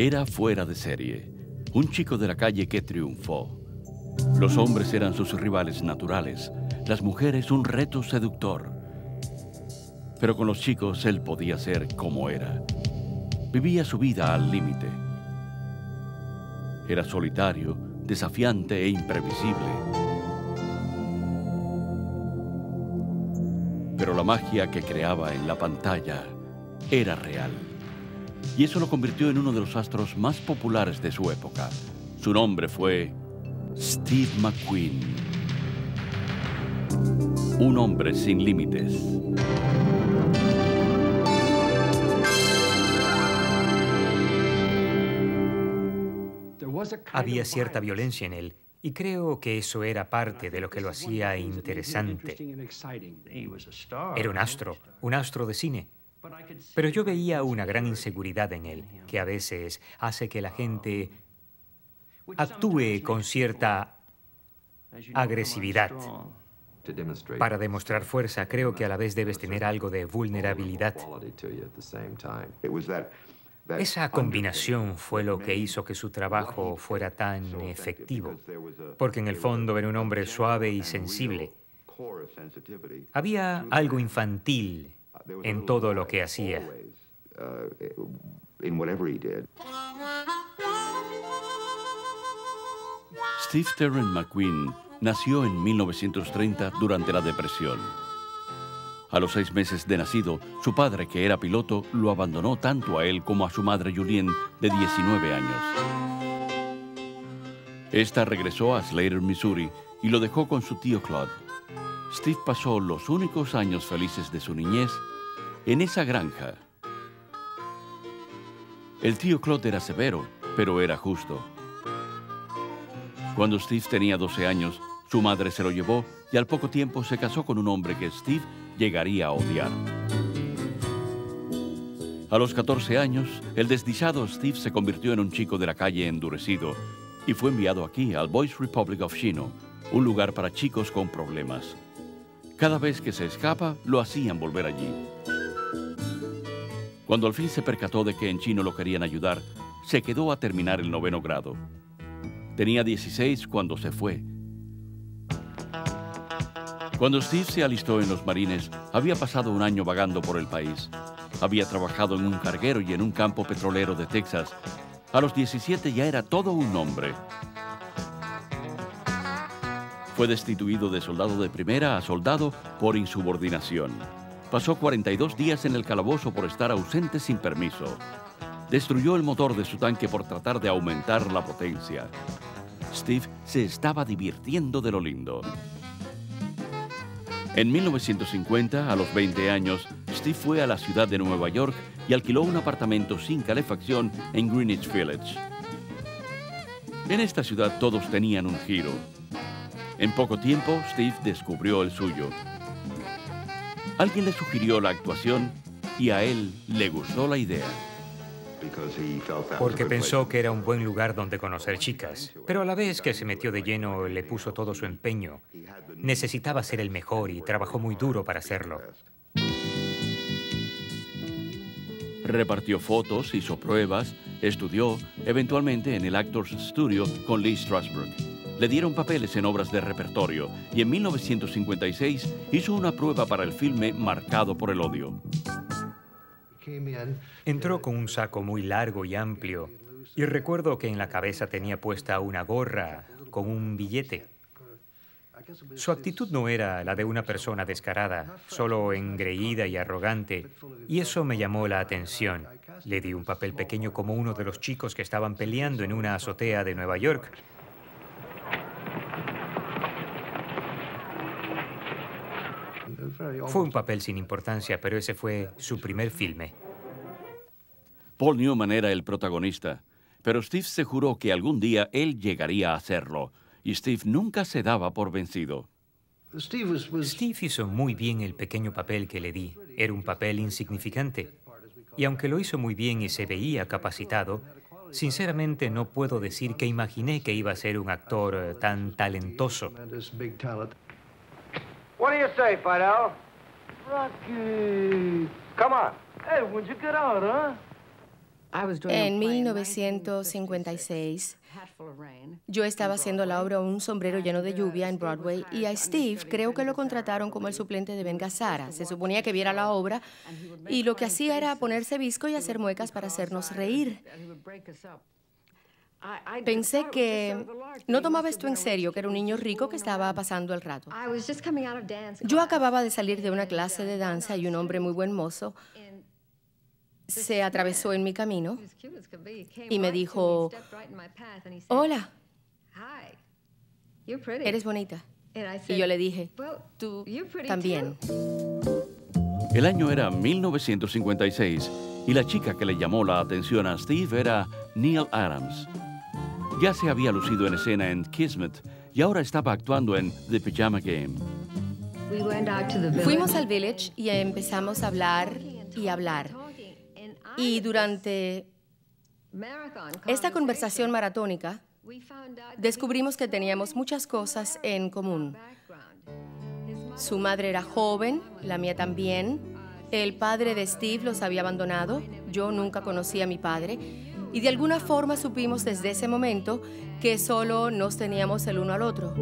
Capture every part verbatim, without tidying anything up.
Era fuera de serie. Un chico de la calle que triunfó. Los hombres eran sus rivales naturales, las mujeres un reto seductor. Pero con los chicos él podía ser como era. Vivía su vida al límite. Era solitario, desafiante e imprevisible. Pero la magia que creaba en la pantalla era real. Y eso lo convirtió en uno de los astros más populares de su época. Su nombre fue Steve McQueen. Un hombre sin límites. Había cierta violencia en él, y creo que eso era parte de lo que lo hacía interesante. Era un astro, un astro de cine. Pero yo veía una gran inseguridad en él, que a veces hace que la gente actúe con cierta agresividad. Para demostrar fuerza, creo que a la vez debes tener algo de vulnerabilidad. Esa combinación fue lo que hizo que su trabajo fuera tan efectivo, porque en el fondo era un hombre suave y sensible. Había algo infantil en todo lo que hacía. Steve Terrence McQueen nació en mil novecientos treinta durante la Depresión. A los seis meses de nacido, su padre, que era piloto, lo abandonó tanto a él como a su madre Julienne, de diecinueve años. Esta regresó a Slater, Missouri, y lo dejó con su tío Claude. Steve pasó los únicos años felices de su niñez en esa granja. El tío Claude era severo, pero era justo. Cuando Steve tenía doce años, su madre se lo llevó y al poco tiempo se casó con un hombre que Steve llegaría a odiar. A los catorce años, el desdichado Steve se convirtió en un chico de la calle endurecido y fue enviado aquí, al Boys Republic of Chino, un lugar para chicos con problemas. Cada vez que se escapa, lo hacían volver allí. Cuando al fin se percató de que en Chino lo querían ayudar, se quedó a terminar el noveno grado. Tenía dieciséis cuando se fue. Cuando Steve se alistó en los Marines, había pasado un año vagando por el país. Había trabajado en un carguero y en un campo petrolero de Texas. A los diecisiete ya era todo un hombre. Fue destituido de soldado de primera a soldado por insubordinación. Pasó cuarenta y dos días en el calabozo por estar ausente sin permiso. Destruyó el motor de su tanque por tratar de aumentar la potencia. Steve se estaba divirtiendo de lo lindo. En mil novecientos cincuenta, a los veinte años, Steve fue a la ciudad de Nueva York y alquiló un apartamento sin calefacción en Greenwich Village. En esta ciudad todos tenían un giro. En poco tiempo, Steve descubrió el suyo. Alguien le sugirió la actuación y a él le gustó la idea. Porque pensó que era un buen lugar donde conocer chicas. Pero a la vez que se metió de lleno, le puso todo su empeño. Necesitaba ser el mejor y trabajó muy duro para hacerlo. Repartió fotos, hizo pruebas, estudió, eventualmente en el Actors Studio con Lee Strasberg. Le dieron papeles en obras de repertorio y en mil novecientos cincuenta y seis hizo una prueba para el filme Marcado por el odio. Entró con un saco muy largo y amplio, y recuerdo que en la cabeza tenía puesta una gorra con un billete. Su actitud no era la de una persona descarada, solo engreída y arrogante, y eso me llamó la atención. Le di un papel pequeño como uno de los chicos que estaban peleando en una azotea de Nueva York. Fue un papel sin importancia, pero ese fue su primer filme. Paul Newman era el protagonista, pero Steve se juró que algún día él llegaría a hacerlo, y Steve nunca se daba por vencido. Steve hizo muy bien el pequeño papel que le di. Era un papel insignificante. Y aunque lo hizo muy bien y se veía capacitado, sinceramente no puedo decir que imaginé que iba a ser un actor tan talentoso. What do you say, Fidel? Rocky. Come on. Hey, when'd you get out, huh? En mil novecientos cincuenta y seis, yo estaba haciendo la obra Un sombrero lleno de lluvia en Broadway y a Steve creo que lo contrataron como el suplente de Ben Gazzara. Se suponía que viera la obra y lo que hacía era ponerse visco y hacer muecas para hacernos reír. Pensé que no tomaba esto en serio, que era un niño rico que estaba pasando el rato. Yo acababa de salir de una clase de danza y un hombre muy buen mozo se atravesó en mi camino y me dijo, hola, eres bonita. Y yo le dije, tú también. El año era mil novecientos cincuenta y seis y la chica que le llamó la atención a Steve era Neal Adams. Ya se había lucido en escena en Kismet y ahora estaba actuando en The Pajama Game. Fuimos al Village y empezamos a hablar y hablar. Y durante esta conversación maratónica, descubrimos que teníamos muchas cosas en común. Su madre era joven, la mía también. El padre de Steve los había abandonado. Yo nunca conocí a mi padre. Y de alguna forma supimos desde ese momento que solo nos teníamos el uno al otro.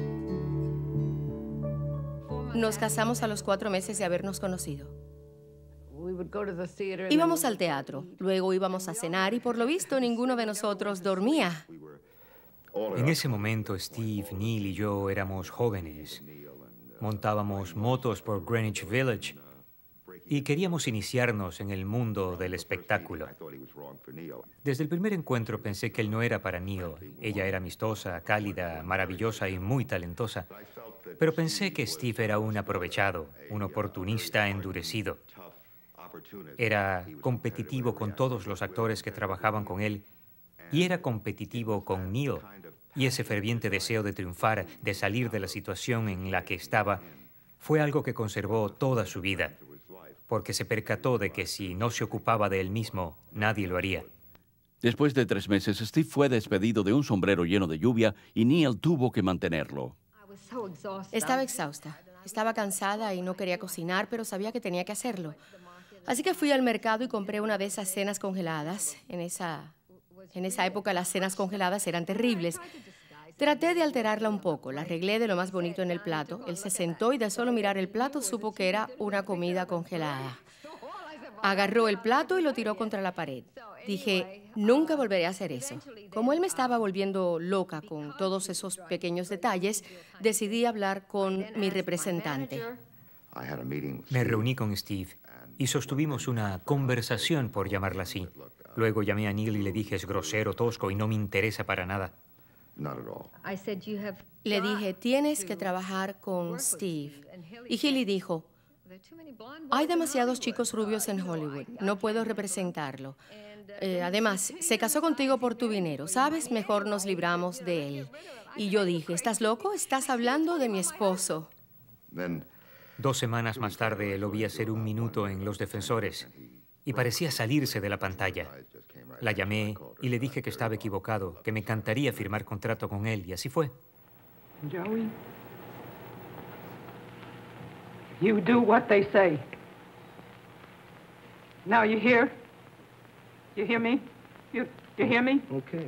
Nos casamos a los cuatro meses de habernos conocido. Íbamos al teatro, luego íbamos a cenar y por lo visto ninguno de nosotros dormía. En ese momento Steve, Neal y yo éramos jóvenes. Montábamos motos por Greenwich Village y queríamos iniciarnos en el mundo del espectáculo. Desde el primer encuentro pensé que él no era para Neal. Ella era amistosa, cálida, maravillosa y muy talentosa. Pero pensé que Steve era un aprovechado, un oportunista endurecido. Era competitivo con todos los actores que trabajaban con él y era competitivo con Neal. Y ese ferviente deseo de triunfar, de salir de la situación en la que estaba, fue algo que conservó toda su vida, porque se percató de que si no se ocupaba de él mismo, nadie lo haría. Después de tres meses, Steve fue despedido de Un sombrero lleno de lluvia y Neal tuvo que mantenerlo. Estaba exhausta, estaba cansada y no quería cocinar, pero sabía que tenía que hacerlo. Así que fui al mercado y compré una de esas cenas congeladas. En esa, en esa época las cenas congeladas eran terribles. Traté de alterarla un poco, la arreglé de lo más bonito en el plato. Él se sentó y de solo mirar el plato supo que era una comida congelada. Agarró el plato y lo tiró contra la pared. Dije, nunca volveré a hacer eso. Como él me estaba volviendo loca con todos esos pequeños detalles, decidí hablar con mi representante. Me reuní con Steve y sostuvimos una conversación, por llamarla así. Luego llamé a Neal y le dije, es grosero, tosco y no me interesa para nada. Le dije, tienes que trabajar con Steve. Y Hilly dijo, hay demasiados chicos rubios en Hollywood, no puedo representarlo. Eh, además, se casó contigo por tu dinero, ¿sabes? Mejor nos libramos de él. Y yo dije, ¿estás loco? Estás hablando de mi esposo. Dos semanas más tarde lo vi hacer un minuto en Los Defensores y parecía salirse de la pantalla. La llamé y le dije que estaba equivocado, que me encantaría firmar contrato con él, y así fue. Joey, you do what they say. Now you hear? You hear me? You, you hear me? Okay.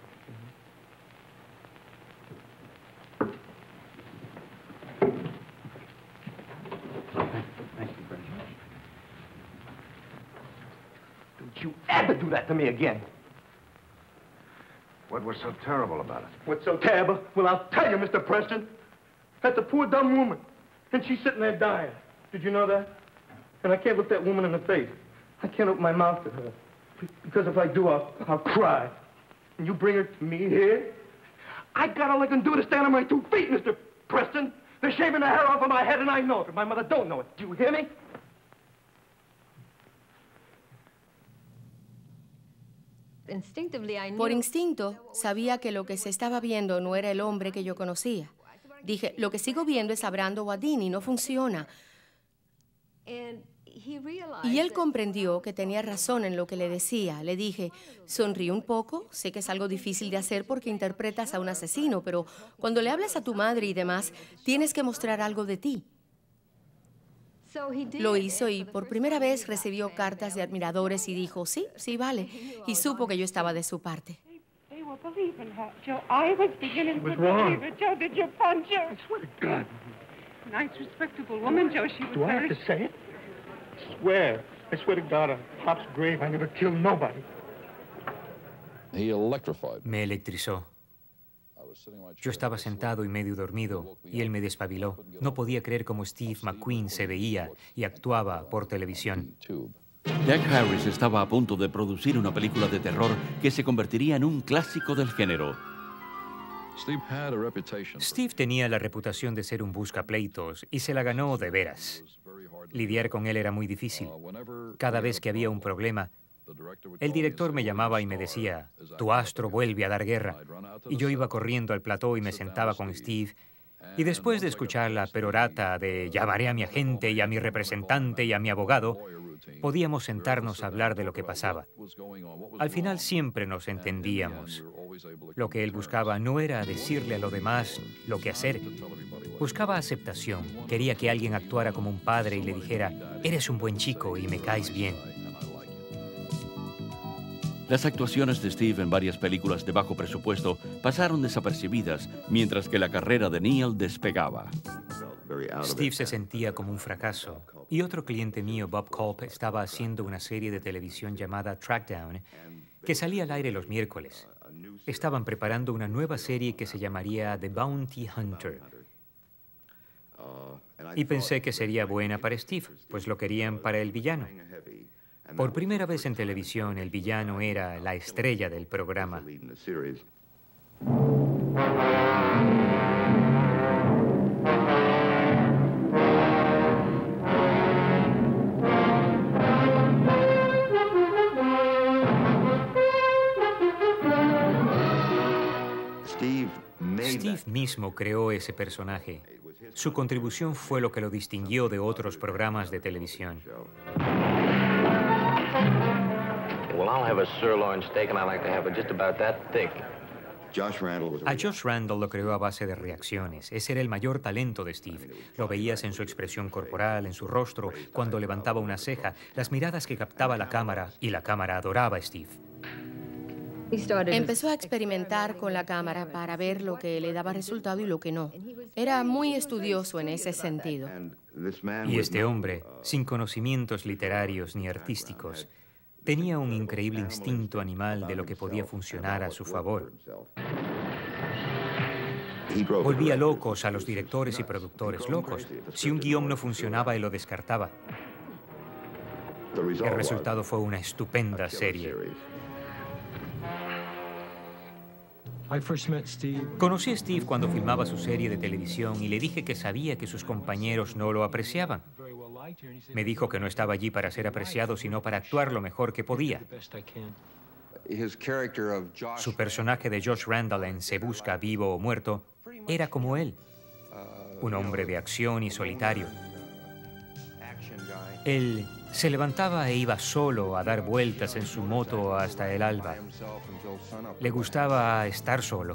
You ever do that to me again? What was so terrible about it? What's so terrible? Well, I'll tell you, Mister Preston. That's a poor, dumb woman. And she's sitting there dying. Did you know that? And I can't look that woman in the face. I can't open my mouth to her. Because if I do, I'll, I'll cry. And you bring her to me here? I got all I can do to stand on my two feet, Mister Preston. They're shaving the hair off of my head, and I know it, but my mother don't know it. Do you hear me? Por instinto, sabía que lo que se estaba viendo no era el hombre que yo conocía. Dije, lo que sigo viendo es a Brando Guadini, no funciona. Y él comprendió que tenía razón en lo que le decía. Le dije, sonríe un poco, sé que es algo difícil de hacer porque interpretas a un asesino, pero cuando le hablas a tu madre y demás, tienes que mostrar algo de ti. Lo hizo y por primera vez recibió cartas de admiradores y dijo, sí, sí, vale. Y supo que yo estaba de su parte. They were believing her, Joe. I was beginning to What's wrong? believe it. Joe, did you punch her? I swear to God. Nice, respectable woman, Joe. She was Do I have very... to say it? I swear. I swear to God, on Pop's grave, I never killed nobody. He electrified me. Me electrizó. Yo estaba sentado y medio dormido, y él me despabiló. No podía creer cómo Steve McQueen se veía y actuaba por televisión. Jack Harris estaba a punto de producir una película de terror que se convertiría en un clásico del género. Steve tenía la reputación de ser un buscapleitos y se la ganó de veras. Lidiar con él era muy difícil. Cada vez que había un problema, el director me llamaba y me decía, tu astro vuelve a dar guerra. Y yo iba corriendo al plató y me sentaba con Steve. Y después de escuchar la perorata de llamaré a mi agente y a mi representante y a mi abogado, podíamos sentarnos a hablar de lo que pasaba. Al final siempre nos entendíamos. Lo que él buscaba no era decirle a los demás lo que hacer. Buscaba aceptación. Quería que alguien actuara como un padre y le dijera, eres un buen chico y me caes bien. Las actuaciones de Steve en varias películas de bajo presupuesto pasaron desapercibidas, mientras que la carrera de Neil despegaba. Steve se sentía como un fracaso, y otro cliente mío, Bob Culp, estaba haciendo una serie de televisión llamada Trackdown, que salía al aire los miércoles. Estaban preparando una nueva serie que se llamaría The Bounty Hunter. Y pensé que sería buena para Steve, pues lo querían para el villano. Por primera vez en televisión, el villano era la estrella del programa. Steve mismo creó ese personaje. Su contribución fue lo que lo distinguió de otros programas de televisión. Well, I'll have a sirloin steak and I like to have it just about that thick. A Josh Randall lo creó a base de reacciones. Ese era el mayor talento de Steve. Lo veías en su expresión corporal, en su rostro, cuando levantaba una ceja, las miradas que captaba la cámara, y la cámara adoraba a Steve. Empezó a experimentar con la cámara para ver lo que le daba resultado y lo que no. Era muy estudioso en ese sentido. Y este hombre, sin conocimientos literarios ni artísticos, tenía un increíble instinto animal de lo que podía funcionar a su favor. Volvía locos a los directores y productores, locos. Si un guión no funcionaba, él lo descartaba. El resultado fue una estupenda serie. Conocí a Steve cuando filmaba su serie de televisión y le dije que sabía que sus compañeros no lo apreciaban. Me dijo que no estaba allí para ser apreciado, sino para actuar lo mejor que podía. Su personaje de Josh Randall en Se Busca, Vivo o Muerto era como él, un hombre de acción y solitario. Él se levantaba e iba solo a dar vueltas en su moto hasta el alba. Le gustaba estar solo.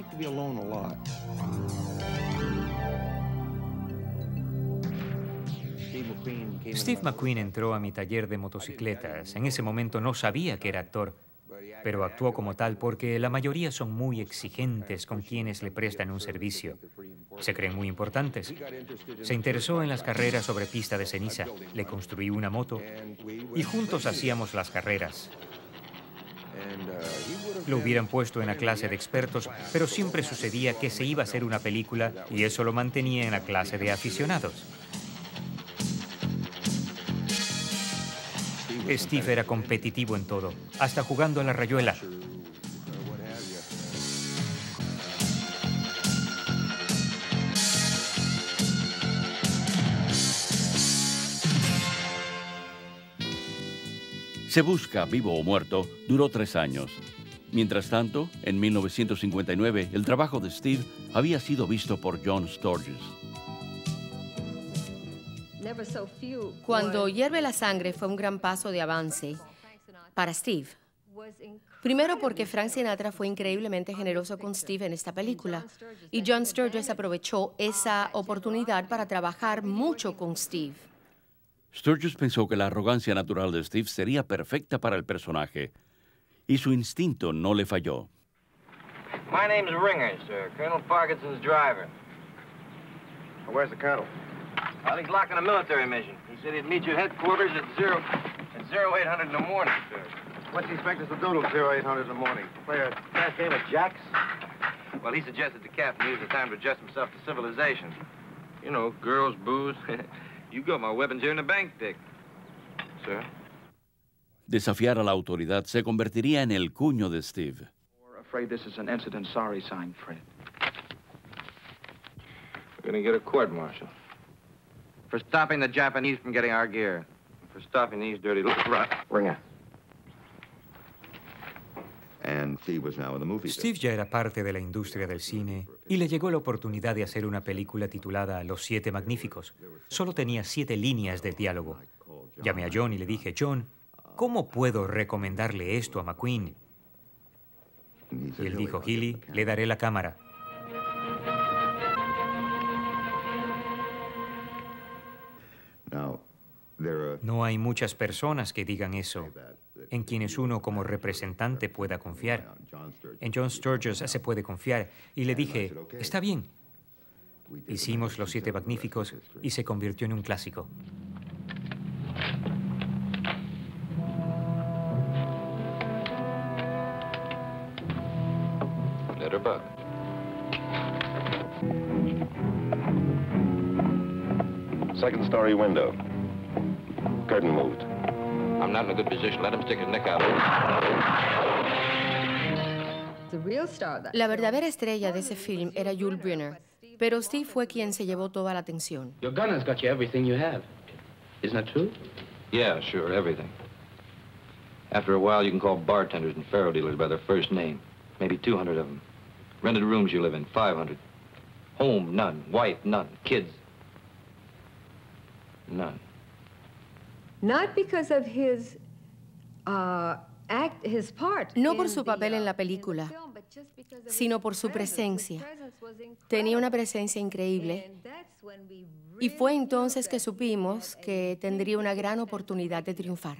Steve McQueen entró a mi taller de motocicletas. En ese momento no sabía que era actor, pero actuó como tal porque la mayoría son muy exigentes con quienes le prestan un servicio. Se creen muy importantes. Se interesó en las carreras sobre pista de ceniza. Le construí una moto y juntos hacíamos las carreras. Lo hubieran puesto en la clase de expertos, pero siempre sucedía que se iba a hacer una película y eso lo mantenía en la clase de aficionados. Steve era competitivo en todo, hasta jugando a la rayuela. Se Busca, Vivo o Muerto duró tres años. Mientras tanto, en mil novecientos cincuenta y nueve, el trabajo de Steve había sido visto por John Sturges. Cuando Hierve la Sangre fue un gran paso de avance para Steve. Primero porque Frank Sinatra fue increíblemente generoso con Steve en esta película y John Sturges aprovechó esa oportunidad para trabajar mucho con Steve. Sturges pensó que la arrogancia natural de Steve sería perfecta para el personaje, y su instinto no le falló. My name's Ringer, sir. Colonel Parkinson's driver. Where's the colonel? Well, he's locking a military mission. He said he'd meet you headquarters at zero, at zero eight hundred in the morning, sir. What's he expect us to do till zero eight hundred in the morning? Play a fast game of jacks? Well, he suggested the captain use the time to adjust himself to civilization. You know, girls, booze. You got my weapons here in the bank, Dick. Sir? Desafiar a la autoridad se convertiría en el cuño de Steve. We're afraid this is an incident sorry sign, Fred. We're gonna get a court-martial. For stopping the Japanese from getting our gear. For stopping these dirty little rot. Ringer. And Steve was now in the movie. Steve ya era parte de la industria del cine y le llegó la oportunidad de hacer una película titulada Los Siete Magníficos. Solo tenía siete líneas de diálogo. Llamé a John y le dije, John, ¿cómo puedo recomendarle esto a McQueen? Y él dijo, Healy, le daré la cámara. No hay muchas personas que digan eso, en quienes uno como representante pueda confiar. En John Sturges se puede confiar. Y le dije, está bien. Hicimos Los Siete Magníficos y se convirtió en un clásico. Letterbug. Second story window. Curtain moved. I'm not in a good position. Let him stick his neck out. La verdadera estrella de ese film era Yul Brynner, pero Steve fue quien se llevó toda la atención. Your gun has got you everything you have. Isn't that true? Yeah, sure, everything. After a while, you can call bartenders and faro dealers by their first name. Maybe two hundred of them. Rented rooms you live in, five hundred. Home, none. Wife, none. Kids, none. Not because of his, uh, act, his part No por su papel en la película, sino por su presencia. Tenía una presencia increíble y fue entonces que supimos que tendría una gran oportunidad de triunfar.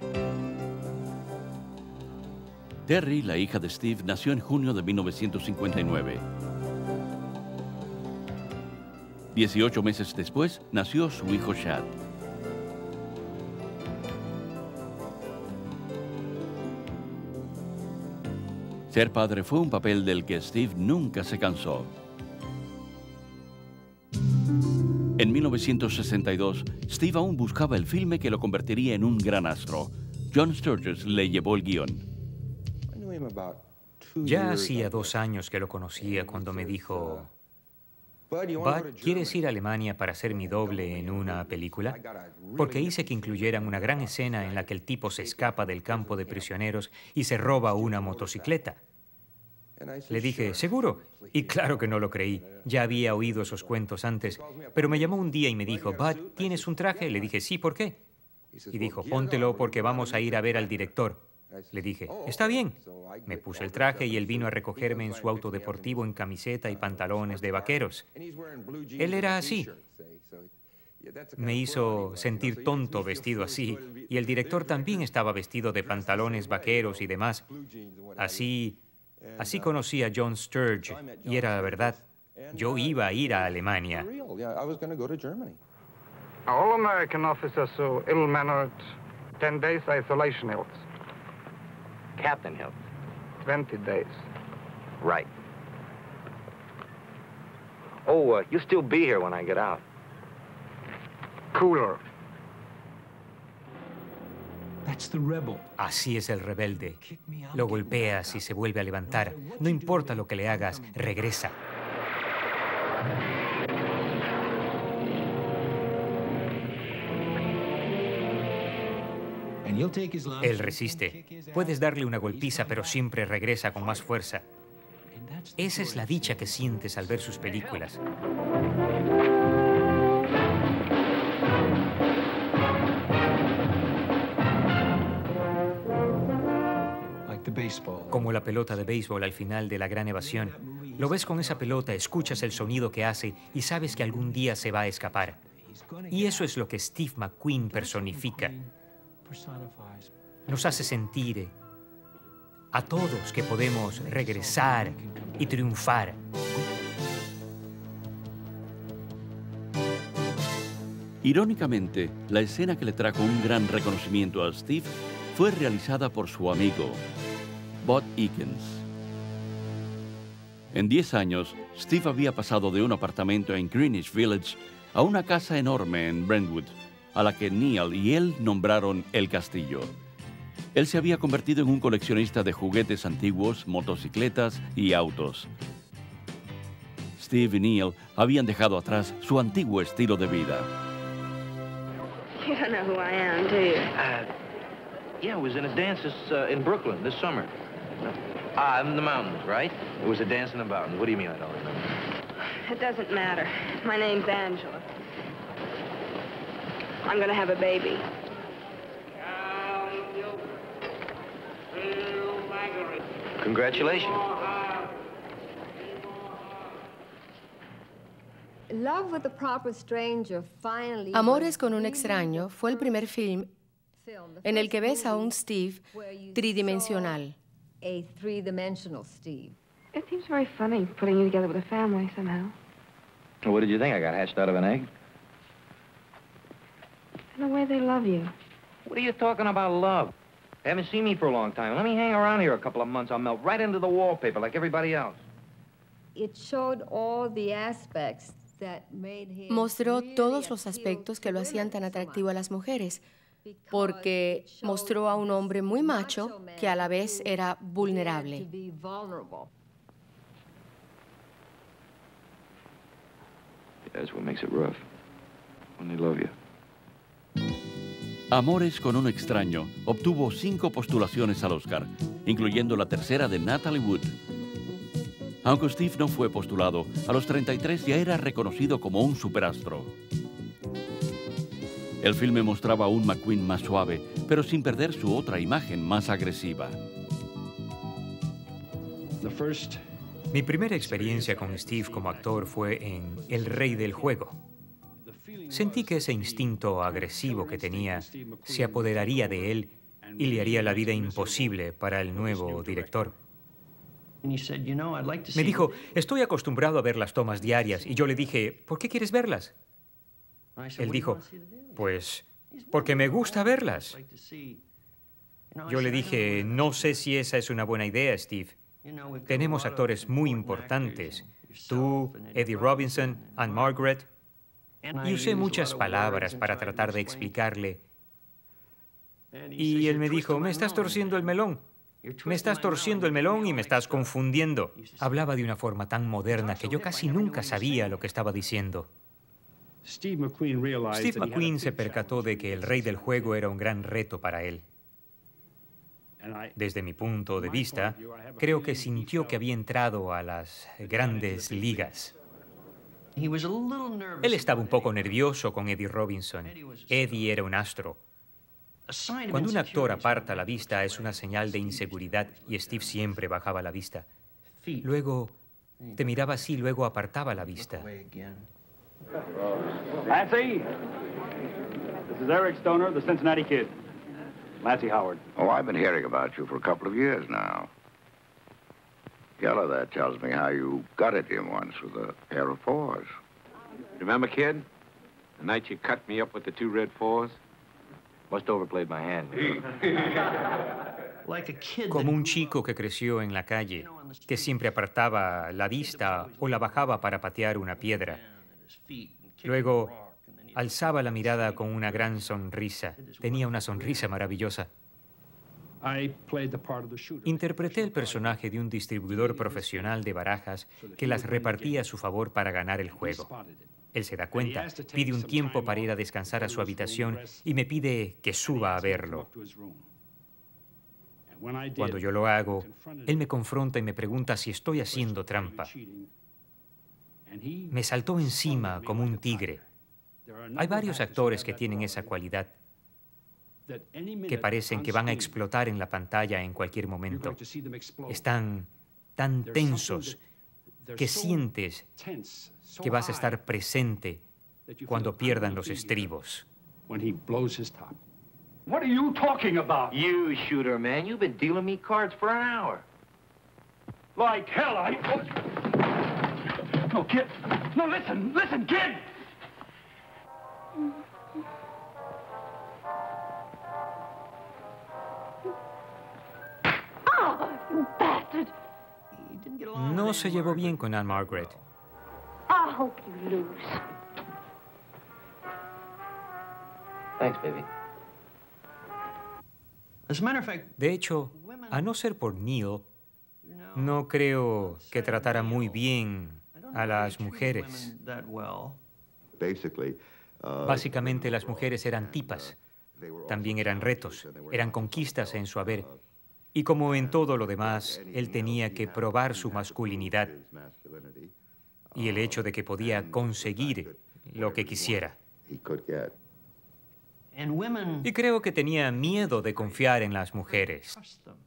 Terry, la hija de Steve, nació en junio de mil novecientos cincuenta y nueve. Dieciocho meses después, nació su hijo Chad. Ser padre fue un papel del que Steve nunca se cansó. En mil novecientos sesenta y dos, Steve aún buscaba el filme que lo convertiría en un gran astro. John Sturges le llevó el guión. Ya hacía dos años que lo conocía cuando me dijo, Bud, ¿quieres ir a Alemania para ser mi doble en una película? Porque hice que incluyeran una gran escena en la que el tipo se escapa del campo de prisioneros y se roba una motocicleta. Le dije, ¿seguro? Y claro que no lo creí. Ya había oído esos cuentos antes. Pero me llamó un día y me dijo, Bud, ¿tienes un traje? Le dije, sí, ¿por qué? Y dijo, póntelo porque vamos a ir a ver al director. Le dije, está bien. Me puse el traje y él vino a recogerme en su auto deportivo en camiseta y pantalones de vaqueros. Él era así. Me hizo sentir tonto vestido así. Y el director también estaba vestido de pantalones vaqueros y demás. Así, así conocí a John Sturges. Y era la verdad. Yo iba a ir a Alemania. All American officers so ill-mannered, ten days isolation Hills. Captain Hill. twenty days. Right. Oh, uh, you'll still be here when I get out. Cooler. That's the rebel. Así es el rebelde. Lo golpeas y se vuelve a levantar. No importa lo que le hagas, regresa. Él resiste. Puedes darle una golpiza, pero siempre regresa con más fuerza. Esa es la dicha que sientes al ver sus películas. Como la pelota de béisbol al final de La Gran Evasión. Lo ves con esa pelota, escuchas el sonido que hace y sabes que algún día se va a escapar. Y eso es lo que Steve McQueen personifica. Nos hace sentir a todos que podemos regresar y triunfar. Irónicamente, la escena que le trajo un gran reconocimiento a Steve fue realizada por su amigo, Bud Ekins. En diez años, Steve había pasado de un apartamento en Greenwich Village a una casa enorme en Brentwood, a la que Neil y él nombraron El Castillo. Él se había convertido en un coleccionista de juguetes antiguos, motocicletas y autos. Steve y Neil habían dejado atrás su antiguo estilo de vida. You don't know who I am, do you? Uh, yeah, I was in a dance this, uh, in Brooklyn this summer. Ah, in the mountains, right? It was a dance in the mountains. What do you mean I don't remember? It doesn't matter. My name's Angela. I'm gonna have a baby. Congratulations. Love with a Proper Stranger finally Amores con un extraño fue el primer film en el que ves a un Steve tridimensional. A three-dimensional Steve. It seems very funny putting you together with a family somehow. Well, what did you think? I got hatched out of an egg? And the way they love you. What are you talking about love? They haven't seen me for a long time. Let me hang around here a couple of months. I'll melt right into the wallpaper like everybody else. It showed all the aspects that made him Mostró todos los aspectos que lo hacían tan atractivo a las mujeres, porque mostró a un hombre muy macho que a la vez era vulnerable. That's what makes it rough. When they love you. Amores con un extraño obtuvo cinco postulaciones al Oscar, incluyendo la tercera de Natalie Wood. Aunque Steve no fue postulado, a los treinta y tres ya era reconocido como un superastro. El filme mostraba a un McQueen más suave, pero sin perder su otra imagen más agresiva. Mi primera experiencia con Steve como actor fue en El Rey del Juego. Sentí que ese instinto agresivo que tenía se apoderaría de él y le haría la vida imposible para el nuevo director. Me dijo, estoy acostumbrado a ver las tomas diarias, y yo le dije, ¿por qué quieres verlas? Él dijo, pues, porque me gusta verlas. Yo le dije, no sé si esa es una buena idea, Steve. Tenemos actores muy importantes, tú, Eddie Robinson, Anne Margaret, y usé muchas palabras para tratar de explicarle. Y él me dijo, me estás torciendo el melón. Me estás torciendo el melón y me estás confundiendo. Hablaba de una forma tan moderna que yo casi nunca sabía lo que estaba diciendo. Steve McQueen se percató de que El Rey del Juego era un gran reto para él. Desde mi punto de vista, creo que sintió que había entrado a las grandes ligas. Él estaba un poco nervioso con Eddie Robinson. Eddie era un astro. Cuando un actor aparta la vista es una señal de inseguridad y Steve siempre bajaba la vista. Luego te miraba así, luego apartaba la vista. Lassie, this is Eric Stoner, the Cincinnati Kid. Lassie Howard. Oh, I've been hearing about you for a couple of years now. Yellow there tells me how you gutted him once with a pair of fours. Remember, kid? The night you cut me up with the two red fours? Must have overplayed my hand. Como un chico que creció en la calle, que siempre apartaba la vista o la bajaba para patear una piedra. Luego alzaba la mirada con una gran sonrisa. Tenía una sonrisa maravillosa. Interpreté el personaje de un distribuidor profesional de barajas que las repartía a su favor para ganar el juego. Él se da cuenta, pide un tiempo para ir a descansar a su habitación y me pide que suba a verlo. Cuando yo lo hago, él me confronta y me pregunta si estoy haciendo trampa. Me saltó encima como un tigre. Hay varios actores que tienen esa cualidad, que parecen que van a explotar en la pantalla en cualquier momento. Están tan tensos que sientes que vas a estar presente cuando pierdan los estribos. When he blows his top. What are you talking about? You, shooter, man. You've been dealing me cards for an hour. Like hell, I... No, kid. No, listen, listen, kid! Oh, you bastard! No se llevó bien con Anne Margaret. I hope you lose. Thanks, baby. De hecho, a no ser por Neil, no creo que tratara muy bien a las mujeres. Básicamente, las mujeres eran tipas. También eran retos, eran conquistas en su haber. Y como en todo lo demás, él tenía que probar su masculinidad y el hecho de que podía conseguir lo que quisiera. Y creo que tenía miedo de confiar en las mujeres.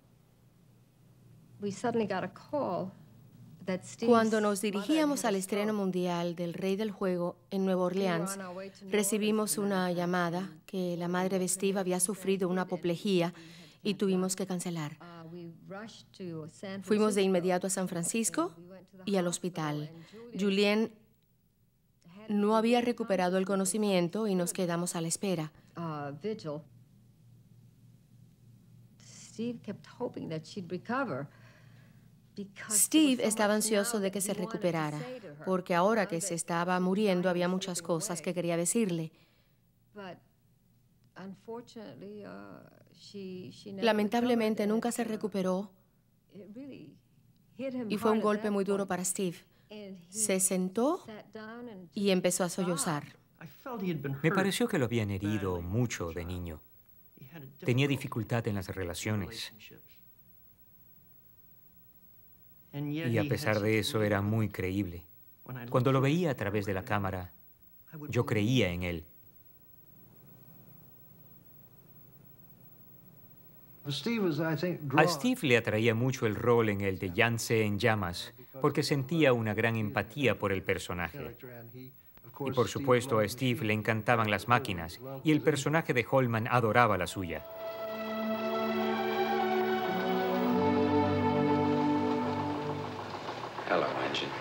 Cuando nos dirigíamos al estreno mundial del Rey del Juego en Nueva Orleans, recibimos una llamada que la madre de Steve había sufrido una apoplejía y tuvimos que cancelar. Fuimos de inmediato a San Francisco y al hospital. Julien no había recuperado el conocimiento y nos quedamos a la espera. Uh, vigil. Steve kept hoping that she'd recover. Steve estaba ansioso de que se recuperara, porque ahora que se estaba muriendo había muchas cosas que quería decirle. Lamentablemente nunca se recuperó y fue un golpe muy duro para Steve. Se sentó y empezó a sollozar. Me pareció que lo habían herido mucho de niño. Tenía dificultad en las relaciones. Y a pesar de eso era muy creíble. Cuando lo veía a través de la cámara, yo creía en él. A Steve le atraía mucho el rol en el de Yance en llamas, porque sentía una gran empatía por el personaje. Y por supuesto a Steve le encantaban las máquinas, y el personaje de Holman adoraba la suya. Hello, engine.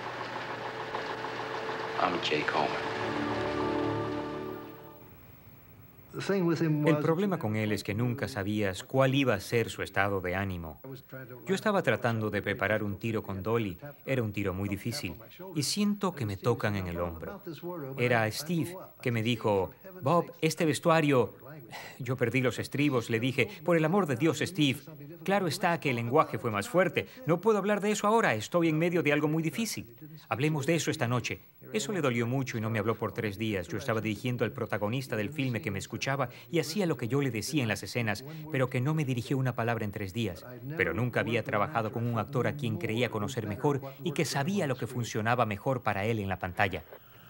I'm Jake Holman. El problema con él es que nunca sabías cuál iba a ser su estado de ánimo. Yo estaba tratando de preparar un tiro con Dolly. Era un tiro muy difícil. Y siento que me tocan en el hombro. Era Steve que me dijo, Bob, este vestuario... Yo perdí los estribos, le dije, por el amor de Dios, Steve. Claro está que el lenguaje fue más fuerte. No puedo hablar de eso ahora, estoy en medio de algo muy difícil. Hablemos de eso esta noche. Eso le dolió mucho y no me habló por tres días. Yo estaba dirigiendo al protagonista del filme que me escuchaba y hacía lo que yo le decía en las escenas, pero que no me dirigió una palabra en tres días. Pero nunca había trabajado con un actor a quien creía conocer mejor y que sabía lo que funcionaba mejor para él en la pantalla.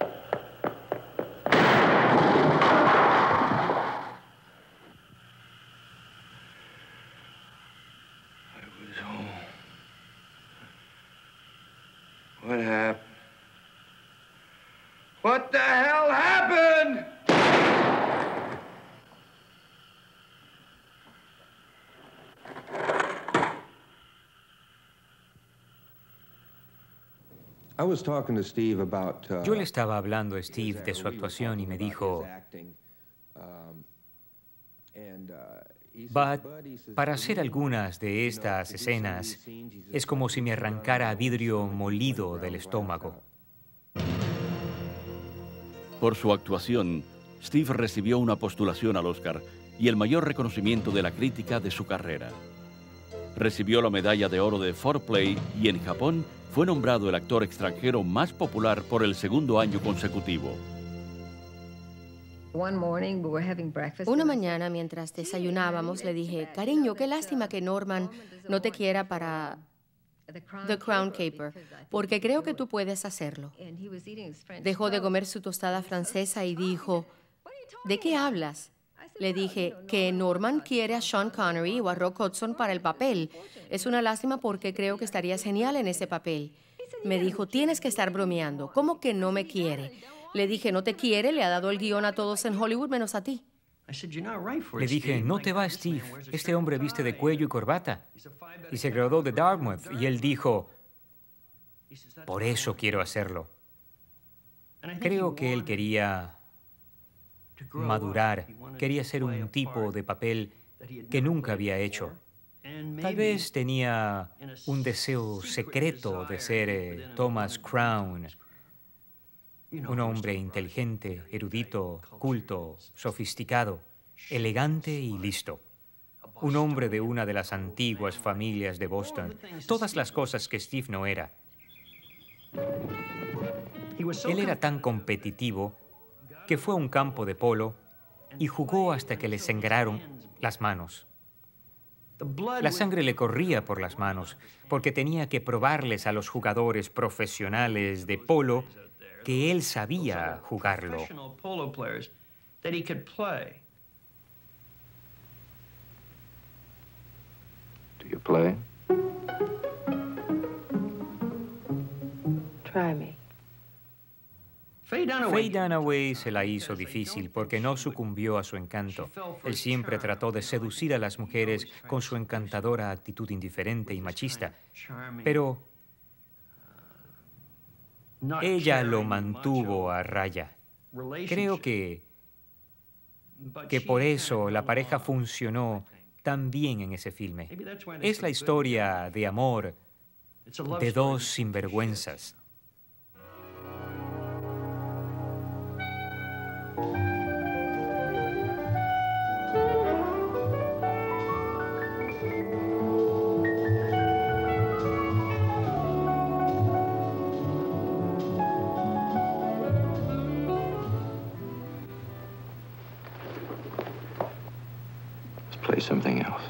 What happened? What the hell happened? I was talking to Steve about, uh, Yo le estaba hablando a Steve de su actuación y me dijo, Bud, para hacer algunas de estas escenas es como si me arrancara vidrio molido del estómago. Por su actuación, Steve recibió una postulación al Oscar y el mayor reconocimiento de la crítica de su carrera. Recibió la medalla de oro de Foreplay y en Japón fue nombrado el actor extranjero más popular por el segundo año consecutivo. Una mañana, mientras desayunábamos, le dije, cariño, qué lástima que Norman no te quiera para The Crown Caper, porque creo que tú puedes hacerlo. Dejó de comer su tostada francesa y dijo, ¿de qué hablas? Le dije que Norman quiere a Sean Connery o a Rock Hudson para el papel. Es una lástima porque creo que estarías genial en ese papel. Me dijo, tienes que estar bromeando. ¿Cómo que no me quiere? Le dije, no te quiere, le ha dado el guión a todos en Hollywood menos a ti. Le dije, no te va, Steve. Este hombre viste de cuello y corbata. Y se graduó de Dartmouth. Y él dijo, por eso quiero hacerlo. Creo que él quería madurar. Quería ser un tipo de papel que nunca había hecho. Tal vez tenía un deseo secreto de ser eh, Thomas Crown. Un hombre inteligente, erudito, culto, sofisticado, elegante y listo. Un hombre de una de las antiguas familias de Boston. Todas las cosas que Steve no era. Él era tan competitivo que fue a un campo de polo y jugó hasta que le sangraron las manos. La sangre le corría por las manos porque tenía que probarles a los jugadores profesionales de polo que él sabía jugarlo. Do you play? Try me. Faye Dunaway se la hizo difícil porque no sucumbió a su encanto. Él siempre trató de seducir a las mujeres con su encantadora actitud indiferente y machista. Pero ella lo mantuvo a raya. Creo que, que por eso la pareja funcionó tan bien en ese filme. Es la historia de amor de dos sinvergüenzas. Play something else.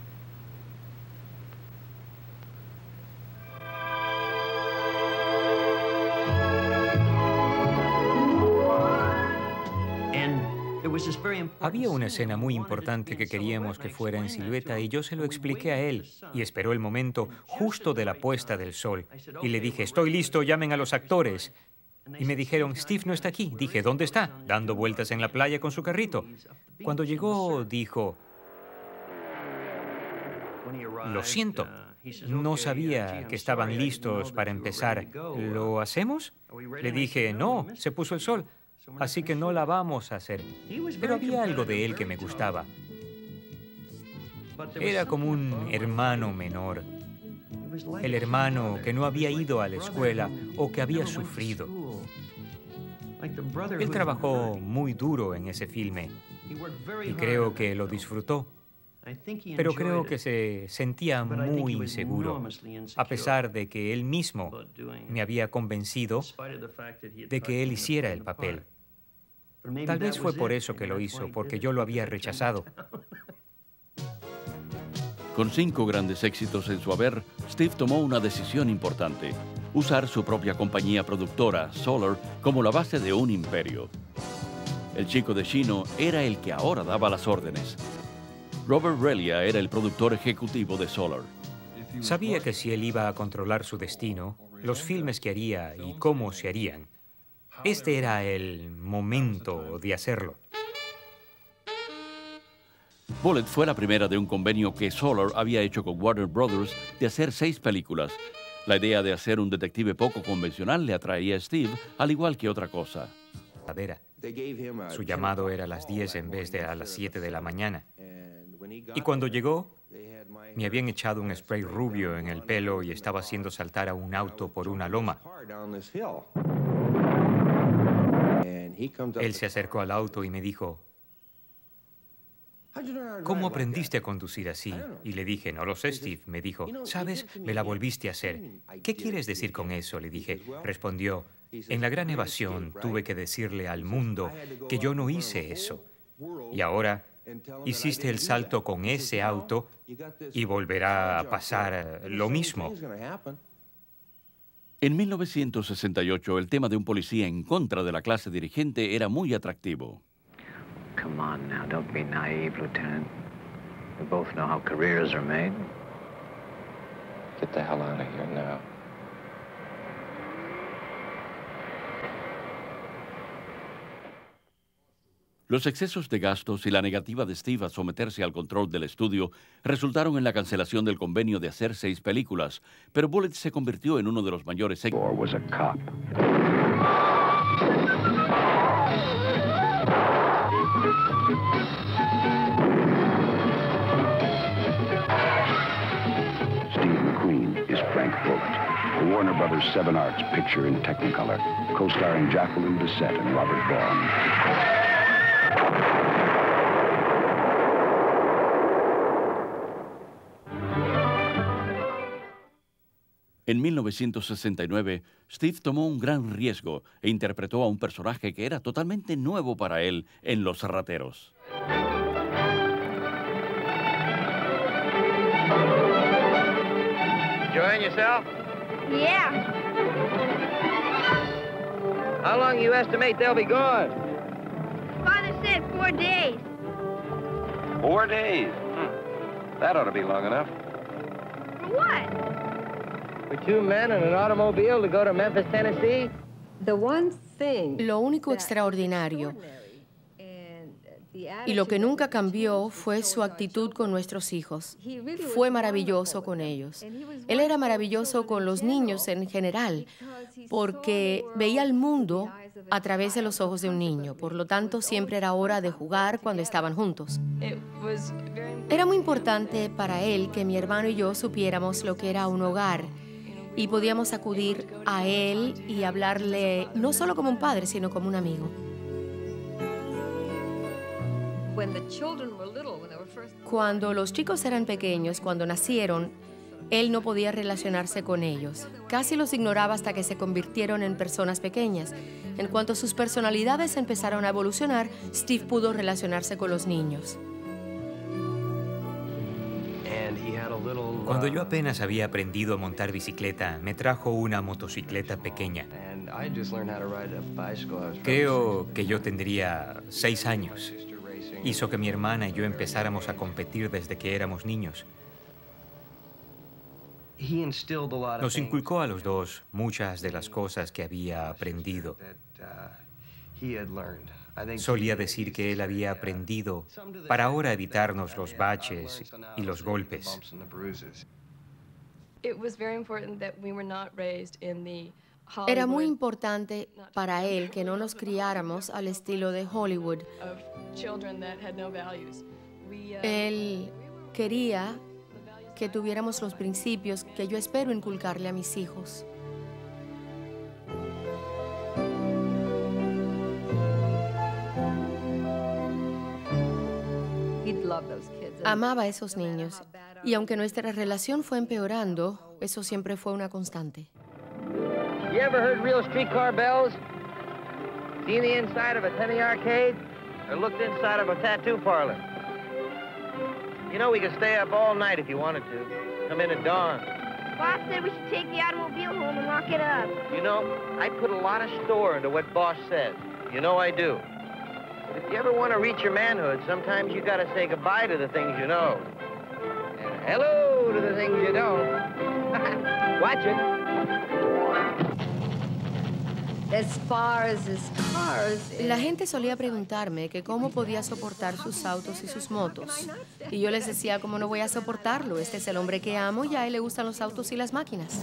Había una escena muy importante que queríamos que fuera en silueta y yo se lo expliqué a él y esperó el momento justo de la puesta del sol. Y le dije, estoy listo, llamen a los actores. Y me dijeron, Steve no está aquí. Dije, ¿dónde está? Dando vueltas en la playa con su carrito. Cuando llegó, dijo, lo siento, no sabía que estaban listos para empezar. ¿Lo hacemos? Le dije, no, se puso el sol, así que no la vamos a hacer. Pero había algo de él que me gustaba. Era como un hermano menor. El hermano que no había ido a la escuela o que había sufrido. Él trabajó muy duro en ese filme y creo que lo disfrutó. Pero creo que se sentía muy inseguro, a pesar de que él mismo me había convencido de que él hiciera el papel. Tal vez fue por eso que lo hizo, porque yo lo había rechazado. Con cinco grandes éxitos en su haber, Steve tomó una decisión importante: usar su propia compañía productora, Solar, como la base de un imperio. El chico de Chino era el que ahora daba las órdenes. Robert Relia era el productor ejecutivo de Solar. Sabía que si él iba a controlar su destino, los filmes que haría y cómo se harían, este era el momento de hacerlo. Bullet fue la primera de un convenio que Solar había hecho con Warner Brothers de hacer seis películas. La idea de hacer un detective poco convencional le atraía a Steve, al igual que otra cosa. Su llamado era a las diez en vez de a las siete de la mañana. Y cuando llegó, me habían echado un spray rubio en el pelo y estaba haciendo saltar a un auto por una loma. Él se acercó al auto y me dijo, ¿cómo aprendiste a conducir así? Y le dije, no lo sé, Steve. Me dijo, ¿sabes? Me la volviste a hacer. ¿Qué quieres decir con eso? Le dije. Respondió, en la gran evasión tuve que decirle al mundo que yo no hice eso. Y ahora hiciste el salto con ese auto y volverá a pasar lo mismo. En mil novecientos sesenta y ocho, el tema de un policía en contra de la clase dirigente era muy atractivo. Come on now, don't be naive, Lieutenant. We both know how careers are made. Get the hell out of here now. Los excesos de gastos y la negativa de Steve a someterse al control del estudio resultaron en la cancelación del convenio de hacer seis películas, pero Bullitt se convirtió en uno de los mayores éxitos. Steve McQueen is Frank Bullitt, a Warner Brothers Seven Arts picture in Technicolor, co-starring Jacqueline Bisset and Robert Vaughn. En mil novecientos sesenta y nueve, Steve tomó un gran riesgo e interpretó a un personaje que era totalmente nuevo para él en Los Rateros. Enjoying yourself? Yeah. How long you estimate they'll be gone? Father said four days. Four days? Hmm. That ought to be long enough. For what? For two men in an automobile to go to Memphis, Tennessee? The one thing Lo único extraordinario y lo que nunca cambió fue su actitud con nuestros hijos. Fue maravilloso con ellos. Él era maravilloso con los niños en general, porque veía el mundo a través de los ojos de un niño. Por lo tanto, siempre era hora de jugar cuando estaban juntos. Era muy importante para él que mi hermano y yo supiéramos lo que era un hogar y podíamos acudir a él y hablarle no solo como un padre, sino como un amigo. Cuando los chicos eran pequeños, cuando nacieron, él no podía relacionarse con ellos. Casi los ignoraba hasta que se convirtieron en personas pequeñas. En cuanto sus personalidades empezaron a evolucionar, Steve pudo relacionarse con los niños. Cuando yo apenas había aprendido a montar bicicleta, me trajo una motocicleta pequeña. Creo que yo tendría seis años. Hizo que mi hermana y yo empezáramos a competir desde que éramos niños. Nos inculcó a los dos muchas de las cosas que había aprendido. Solía decir que él había aprendido para ahora evitarnos los baches y los golpes. Era muy importante para él que no nos criáramos al estilo de Hollywood. Él quería que tuviéramos los principios que yo espero inculcarle a mis hijos. Amaba a esos niños, y aunque nuestra relación fue empeorando, eso siempre fue una constante. You ever heard real streetcar bells? Seen the inside of a penny arcade? Or looked inside of a tattoo parlor? You know we could stay up all night if you wanted to. Come in at dawn. Boss said we should take the automobile home and lock it up. You know, I put a lot of store into what Boss says. You know I do. But if you ever want to reach your manhood, sometimes you gotta say goodbye to the things you know. And hello to the things you don't. Watch it. As far as his cars, La gente solía preguntarme que cómo podía soportar sus autos y sus motos. Y yo les decía, ¿cómo no voy a soportarlo? Este es el hombre que amo y a él le gustan los autos y las máquinas.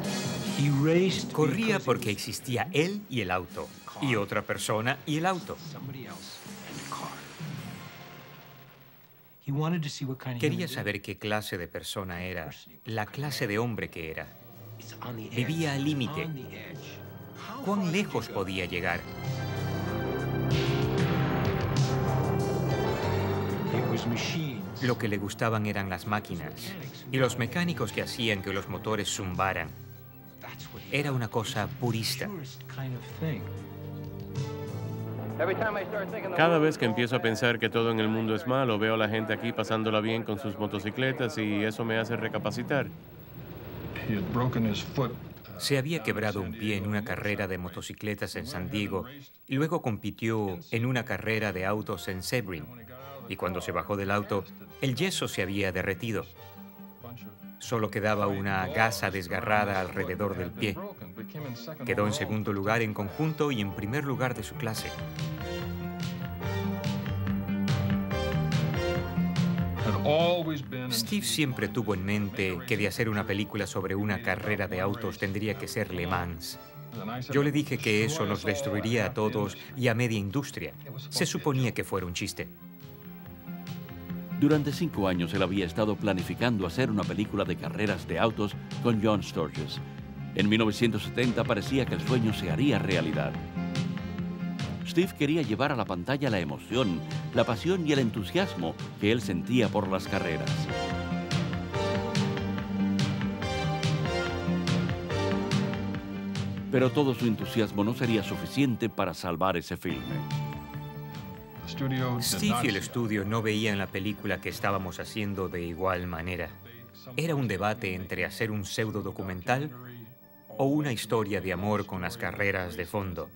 Corría porque existía él y el auto, y otra persona y el auto. Quería saber qué clase de persona era, la clase de hombre que era. Vivía al límite. ¿Cuán lejos podía llegar? Lo que le gustaban eran las máquinas y los mecánicos que hacían que los motores zumbaran. Era una cosa purista. Cada vez que empiezo a pensar que todo en el mundo es malo, veo a la gente aquí pasándola bien con sus motocicletas y eso me hace recapacitar. Se había quebrado un pie en una carrera de motocicletas en San Diego y luego compitió en una carrera de autos en Sebring. Y cuando se bajó del auto, el yeso se había derretido. Solo quedaba una gasa desgarrada alrededor del pie. Quedó en segundo lugar en conjunto y en primer lugar de su clase. Steve siempre tuvo en mente que de hacer una película sobre una carrera de autos tendría que ser Le Mans. Yo le dije que eso nos destruiría a todos y a media industria. Se suponía que fuera un chiste. Durante cinco años él había estado planificando hacer una película de carreras de autos con John Sturges. En mil novecientos setenta parecía que el sueño se haría realidad. Steve quería llevar a la pantalla la emoción, la pasión y el entusiasmo que él sentía por las carreras. Pero todo su entusiasmo no sería suficiente para salvar ese filme. Steve y el estudio no veían la película que estábamos haciendo de igual manera. Era un debate entre hacer un pseudo documental o una historia de amor con las carreras de fondo.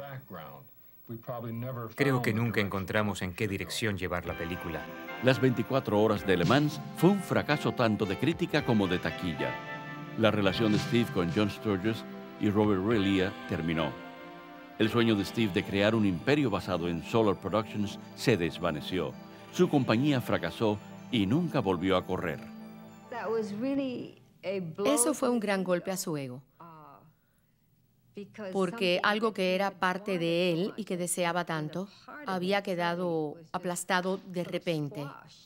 Creo que nunca encontramos en qué dirección llevar la película. Las veinticuatro horas de Le Mans fue un fracaso tanto de crítica como de taquilla. La relación de Steve con John Sturges y Robert Relia terminó. El sueño de Steve de crear un imperio basado en Solar Productions se desvaneció. Su compañía fracasó y nunca volvió a correr. Eso fue un gran golpe a su ego, porque algo que era parte de él y que deseaba tanto había quedado aplastado de repente.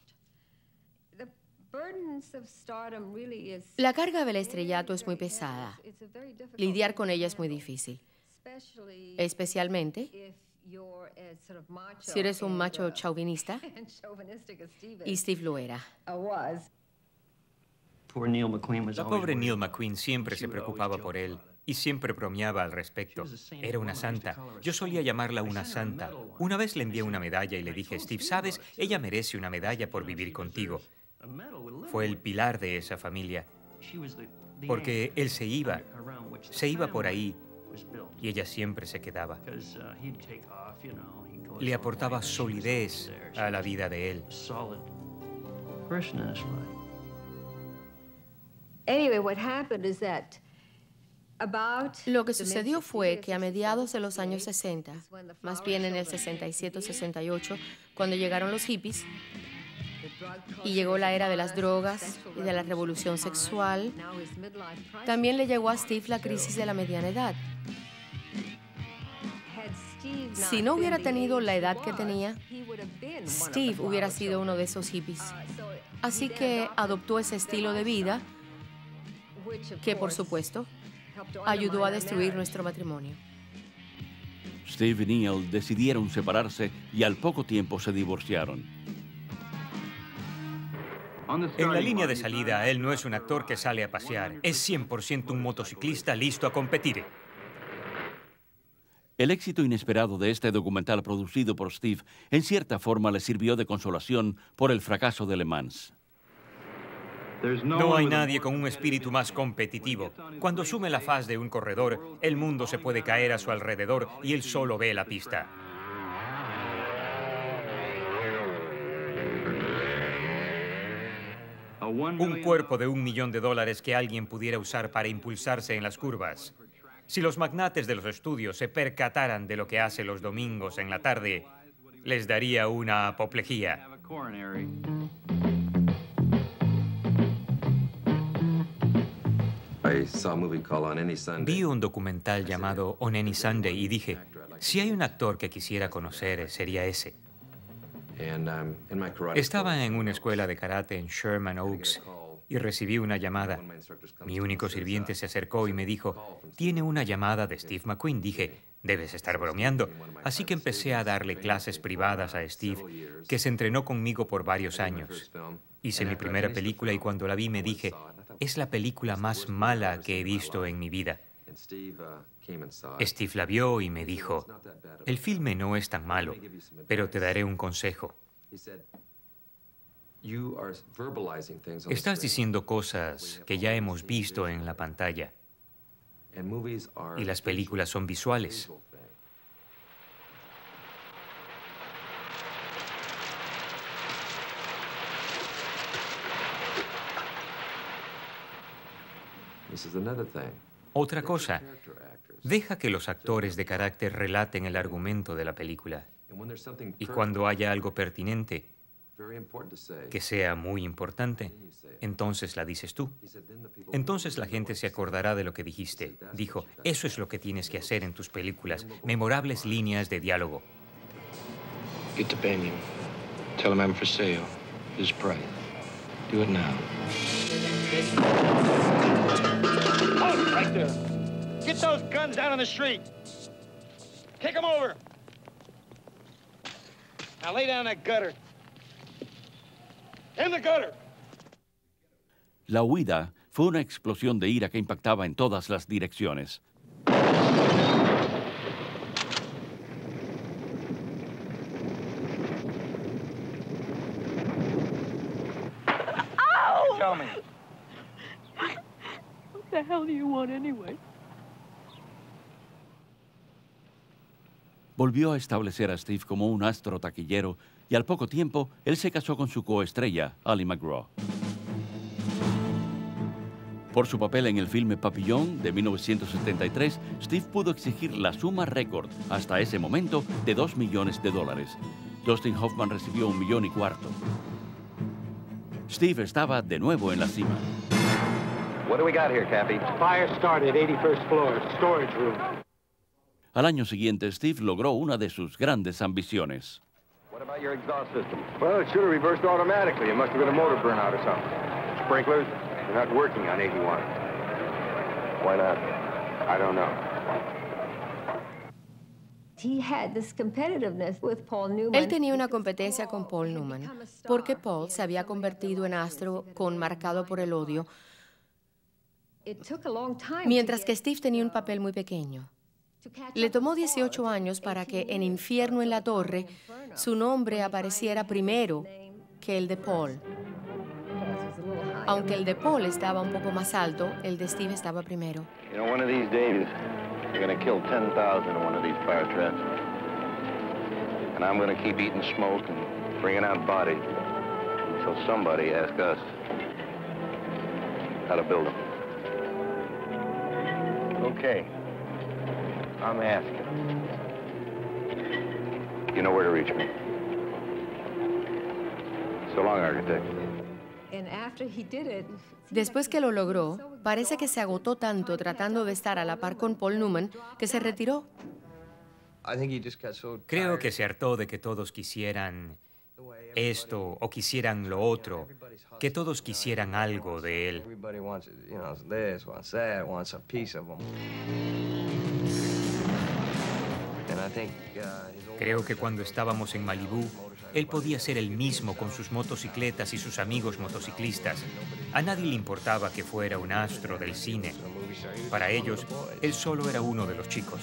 La carga del estrellato es muy pesada. Lidiar con ella es muy difícil, especialmente si eres un macho chauvinista, y Steve lo era. La pobre Neil McQueen siempre se preocupaba por él y siempre bromeaba al respecto. Era una santa. Yo solía llamarla una santa. Una vez le envié una medalla y le dije, Steve, ¿sabes? Ella merece una medalla por vivir contigo. Fue el pilar de esa familia, porque él se iba, se iba por ahí y ella siempre se quedaba. Le aportaba solidez a la vida de él. Lo que sucedió fue que a mediados de los años sesenta, más bien en el sesenta y siete o sesenta y ocho, cuando llegaron los hippies y llegó la era de las drogas y de la revolución sexual, también le llegó a Steve la crisis de la mediana edad. Si no hubiera tenido la edad que tenía, Steve hubiera sido uno de esos hippies. Así que adoptó ese estilo de vida que, por supuesto, ayudó a destruir nuestro matrimonio. Steve y Neil decidieron separarse y al poco tiempo se divorciaron. En la línea de salida, él no es un actor que sale a pasear. Es cien por ciento un motociclista listo a competir. El éxito inesperado de este documental producido por Steve en cierta forma le sirvió de consolación por el fracaso de Le Mans. No hay nadie con un espíritu más competitivo. Cuando asume la faz de un corredor, el mundo se puede caer a su alrededor y él solo ve la pista. Un cuerpo de un millón de dólares que alguien pudiera usar para impulsarse en las curvas. Si los magnates de los estudios se percataran de lo que hace los domingos en la tarde, les daría una apoplejía. Vi un documental llamado On Any Sunday y dije, si hay un actor que quisiera conocer, sería ese. Estaba en una escuela de karate en Sherman Oaks y recibí una llamada. Mi único sirviente se acercó y me dijo, tiene una llamada de Steve McQueen. Dije, debes estar bromeando. Así que empecé a darle clases privadas a Steve, que se entrenó conmigo por varios años. Hice mi primera película y cuando la vi me dije, es la película más mala que he visto en mi vida. Steve la vio y me dijo, el filme no es tan malo, pero te daré un consejo. Estás diciendo cosas que ya hemos visto en la pantalla. Y las películas son visuales. Otra cosa, deja que los actores de carácter relaten el argumento de la película. Y cuando haya algo pertinente, Que sea muy importante. Entonces la dices tú. Entonces la gente se acordará de lo que dijiste. Dijo, eso es lo que tienes que hacer en tus películas. Memorables líneas de diálogo. Get to Bamian. Tell him I'm for sale. His price. Do it now. Oh, right there. Get those guns down on the street. Kick them over. Now lay down that gutter. In the gutter. La huida fue una explosión de ira que impactaba en todas las direcciones. Tell me. What the hell do you want anyway? Volvió a establecer a Steve como un astro taquillero y al poco tiempo él se casó con su coestrella, Ali MacGraw. Por su papel en el filme Papillon de mil novecientos setenta y tres, Steve pudo exigir la suma récord hasta ese momento de dos millones de dólares. Dustin Hoffman recibió un millón y cuarto. Steve estaba de nuevo en la cima. What do we got here, Cappy? Fire started, eighty-first floor, storage room. Al año siguiente, Steve logró una de sus grandes ambiciones. What about your exhaust system? Well, it should have reversed automatically. It must have been a motor burnout or something. Sprinklers, they're not working on eighty-one. Why not? I don't know. He had this competitiveness with Paul Newman. Él tenía una competencia con Paul Newman, porque Paul se había convertido en astro con marcado por el odio, mientras que Steve tenía un papel muy pequeño. Le tomó dieciocho años para que en Infierno en la Torre su nombre apareciera primero que el de Paul. Aunque el de Paul estaba un poco más alto, el de Steve estaba primero. You know, one of these days, you're gonna kill ten thousand in one of these fire traps. And I'm gonna keep eating smoke and bringing out bodies until somebody asks us how to build them. Okay. I'm asking. You know where to reach me. So long, architect. Después que lo logró, parece que se agotó tanto tratando de estar a la par con Paul Newman que se retiró. Creo que se hartó de que todos quisieran esto o quisieran lo otro, que todos quisieran algo de él. Creo que cuando estábamos en Malibú, él podía ser el mismo con sus motocicletas y sus amigos motociclistas. A nadie le importaba que fuera un astro del cine. Para ellos, él solo era uno de los chicos.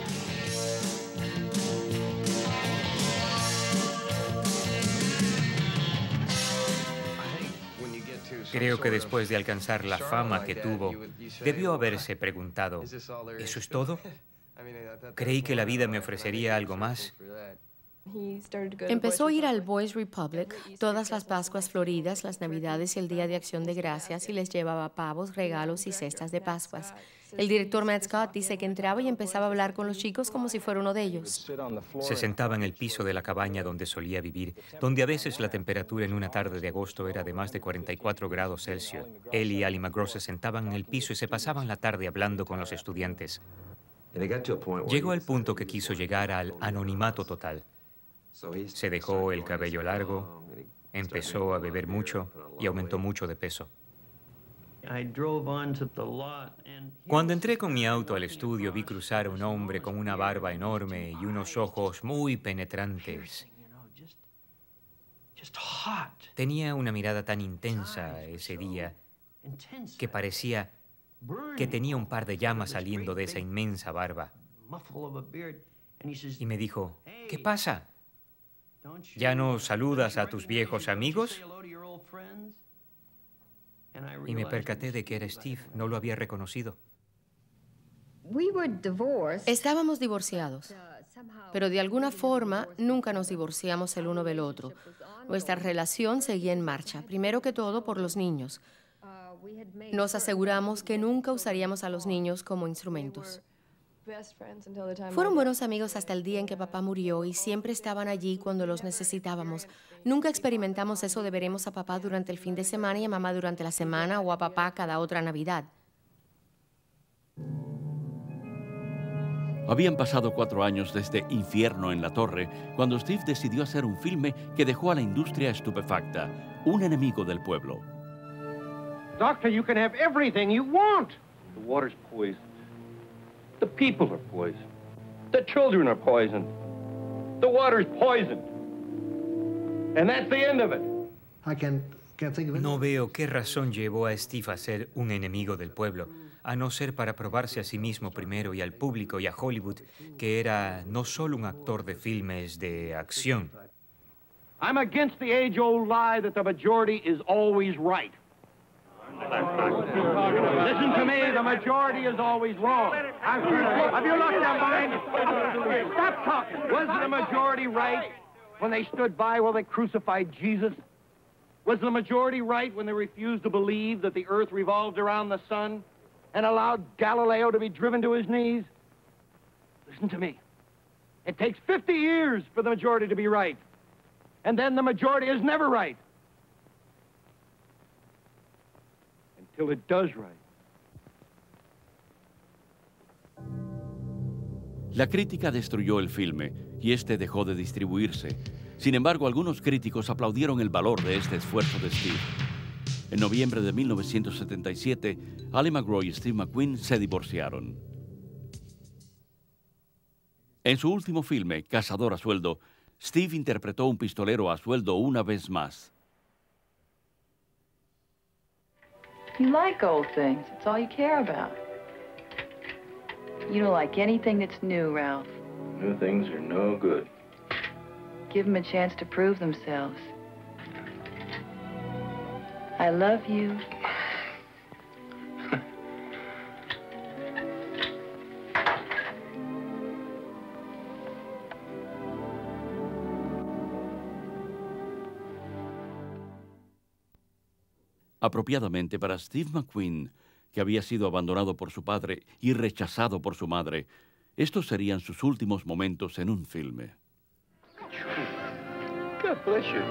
Creo que después de alcanzar la fama que tuvo, debió haberse preguntado, ¿eso es todo? Creí que la vida me ofrecería algo más. Empezó a ir al Boys Republic todas las Pascuas Floridas, las Navidades y el Día de Acción de Gracias y les llevaba pavos, regalos y cestas de Pascuas. El director Matt Scott dice que entraba y empezaba a hablar con los chicos como si fuera uno de ellos. Se sentaba en el piso de la cabaña donde solía vivir, donde a veces la temperatura en una tarde de agosto era de más de cuarenta y cuatro grados Celsius. Él y Ali MacGraw se sentaban en el piso y se pasaban la tarde hablando con los estudiantes. Llegó al punto que quiso llegar al anonimato total. Se dejó el cabello largo, empezó a beber mucho y aumentó mucho de peso. Cuando entré con mi auto al estudio, vi cruzar a un hombre con una barba enorme y unos ojos muy penetrantes. Tenía una mirada tan intensa ese día que parecía que tenía un par de llamas saliendo de esa inmensa barba. Y me dijo, ¿qué pasa? ¿Ya no saludas a tus viejos amigos? Y me percaté de que era Steve. No lo había reconocido. Estábamos divorciados, pero de alguna forma nunca nos divorciamos el uno del otro. Nuestra relación seguía en marcha, primero que todo por los niños. Nos aseguramos que nunca usaríamos a los niños como instrumentos. Fueron buenos amigos hasta el día en que papá murió y siempre estaban allí cuando los necesitábamos. Nunca experimentamos eso de veremos a papá durante el fin de semana y a mamá durante la semana o a papá cada otra Navidad. Habían pasado cuatro años desde Infierno en la Torre, cuando Steve decidió hacer un filme que dejó a la industria estupefacta, Un enemigo del pueblo. Doctor, you can have everything you want. The water's poisoned. The people are poisoned. The children are poisoned. The water's poisoned. And that's the end of it. I can't, can't think of it. No veo qué razón llevó a Steve a ser un enemigo del pueblo, a no ser para probarse a sí mismo primero y al público y a Hollywood que era no solo un actor de filmes de acción. I'm against the age-old lie that the majority is always right. Listen to me, the majority is always wrong. Have you lost your mind? Stop talking. Was the majority right when they stood by while they crucified Jesus? Was the majority right when they refused to believe that the earth revolved around the sun and allowed Galileo to be driven to his knees? Listen to me. It takes fifty years for the majority to be right. And then the majority is never right. Until it does right. La crítica destruyó el filme y este dejó de distribuirse. Sin embargo, algunos críticos aplaudieron el valor de este esfuerzo de Steve. En noviembre de mil novecientos setenta y siete, Ali MacGraw y Steve McQueen se divorciaron. En su último filme, Cazador a sueldo, Steve interpretó un pistolero a sueldo una vez más. You like old things. It's all you care about. You don't like anything that's new, Ralph. New things are no good. Give them a chance to prove themselves. I love you. Apropiadamente para Steve McQueen, que había sido abandonado por su padre y rechazado por su madre, estos serían sus últimos momentos en un filme. God bless you.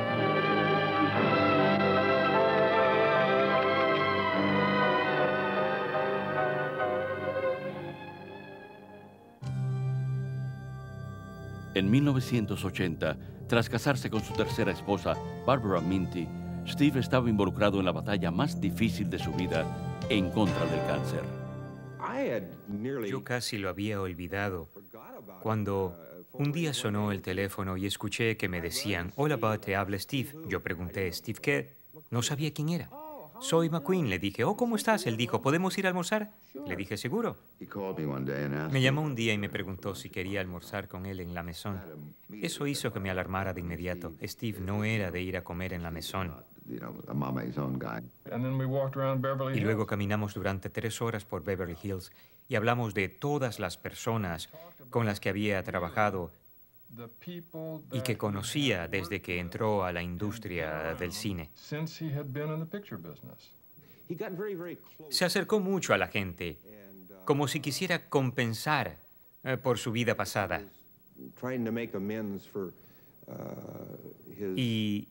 En mil novecientos ochenta, tras casarse con su tercera esposa, Barbara Minty, Steve estaba involucrado en la batalla más difícil de su vida en contra del cáncer. Yo casi lo había olvidado cuando un día sonó el teléfono y escuché que me decían, hola, Bud, te habla Steve. Yo pregunté, ¿Steve qué? No sabía quién era. Soy McQueen, le dije. Oh, ¿cómo estás? Él dijo, ¿podemos ir a almorzar? Le dije, seguro. Me llamó un día y me preguntó si quería almorzar con él en la Maison. Eso hizo que me alarmara de inmediato. Steve no era de ir a comer en la Maison. Y luego caminamos durante tres horas por Beverly Hills y hablamos de todas las personas con las que había trabajado y que conocía desde que entró a la industria del cine. Se acercó mucho a la gente, como si quisiera compensar eh, por su vida pasada. Y,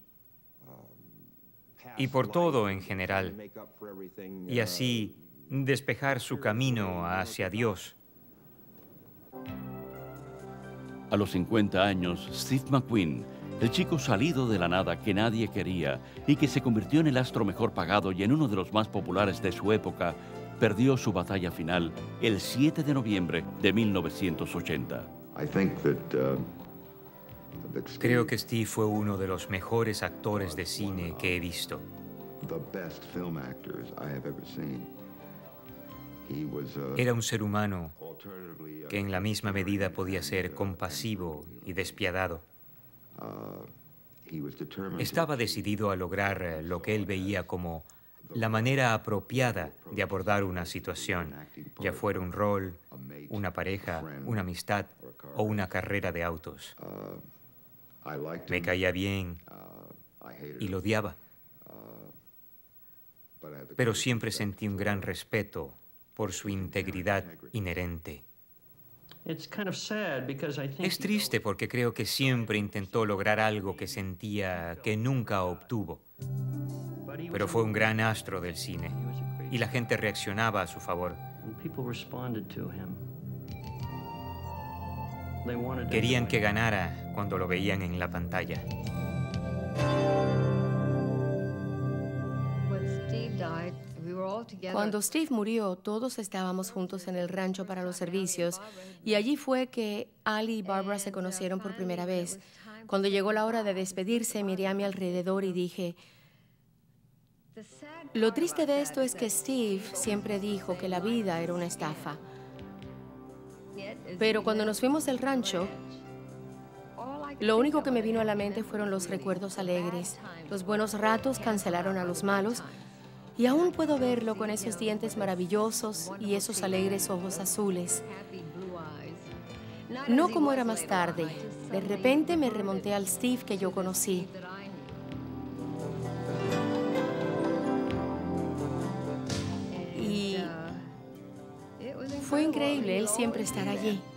y por todo en general, y así despejar su camino hacia Dios. A los cincuenta años, Steve McQueen, el chico salido de la nada que nadie quería y que se convirtió en el astro mejor pagado y en uno de los más populares de su época, perdió su batalla final el siete de noviembre de mil novecientos ochenta. Creo que Steve fue uno de los mejores actores de cine que he visto. Era un ser humano que en la misma medida podía ser compasivo y despiadado. Estaba decidido a lograr lo que él veía como la manera apropiada de abordar una situación, ya fuera un rol, una pareja, una amistad o una carrera de autos. Me caía bien y lo odiaba, pero siempre sentí un gran respeto por su integridad inherente. Es triste porque creo que siempre intentó lograr algo que sentía que nunca obtuvo. Pero fue un gran astro del cine y la gente reaccionaba a su favor. Querían que ganara cuando lo veían en la pantalla. Cuando Steve murió, todos estábamos juntos en el rancho para los servicios y allí fue que Ali y Barbara se conocieron por primera vez. Cuando llegó la hora de despedirse, miré a mi alrededor y dije, lo triste de esto es que Steve siempre dijo que la vida era una estafa. Pero cuando nos fuimos del rancho, lo único que me vino a la mente fueron los recuerdos alegres. Los buenos ratos cancelaron a los malos y aún puedo verlo con esos dientes maravillosos y esos alegres ojos azules. No como era más tarde. De repente me remonté al Steve que yo conocí. Y fue increíble él siempre estar allí.